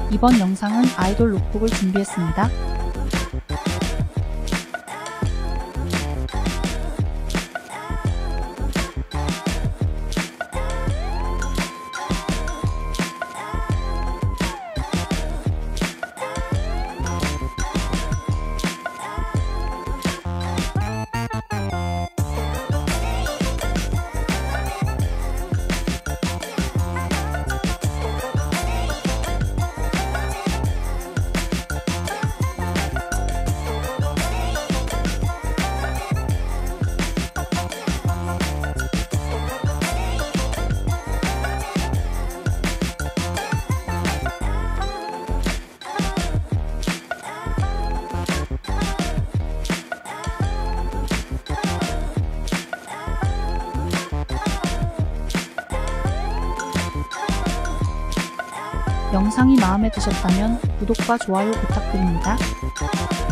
이번 영상은 아이돌 룩북을 준비했습니다. 영상이 마음에 드셨다면 구독과 좋아요 부탁드립니다.